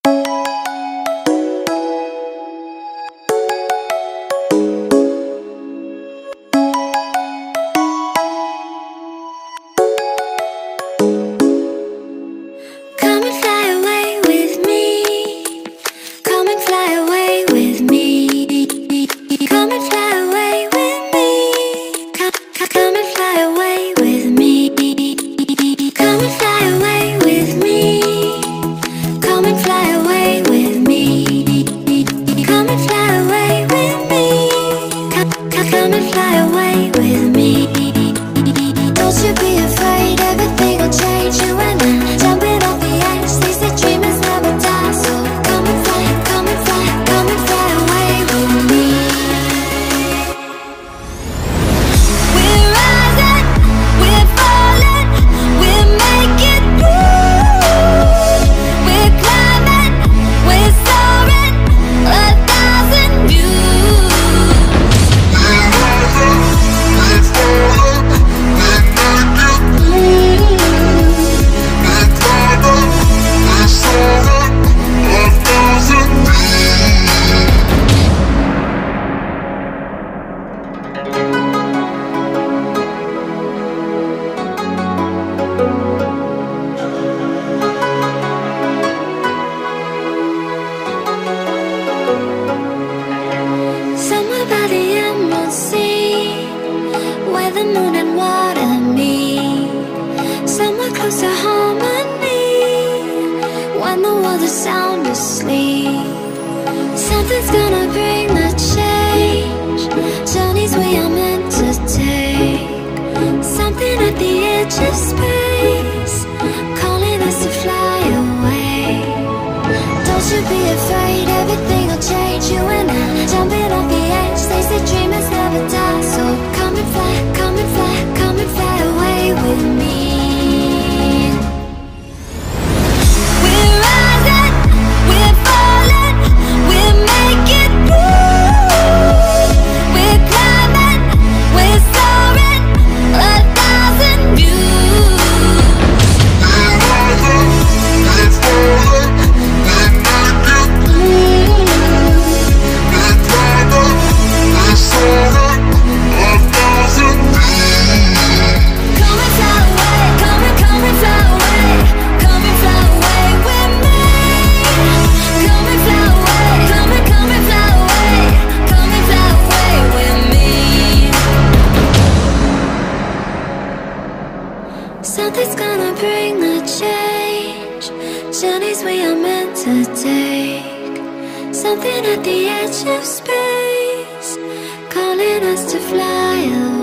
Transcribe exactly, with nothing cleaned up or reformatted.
Something's gonna bring the change. Journeys we are meant to take. Something at the edge of space, calling us to fly away. Don't you be afraid, everything will change. You and I, jumping off the edge. They say dreamers never die. So come and fly, come and fly, come and fly away with me. Something's gonna bring the change. Journeys we are meant to take. Something at the edge of space, calling us to fly away.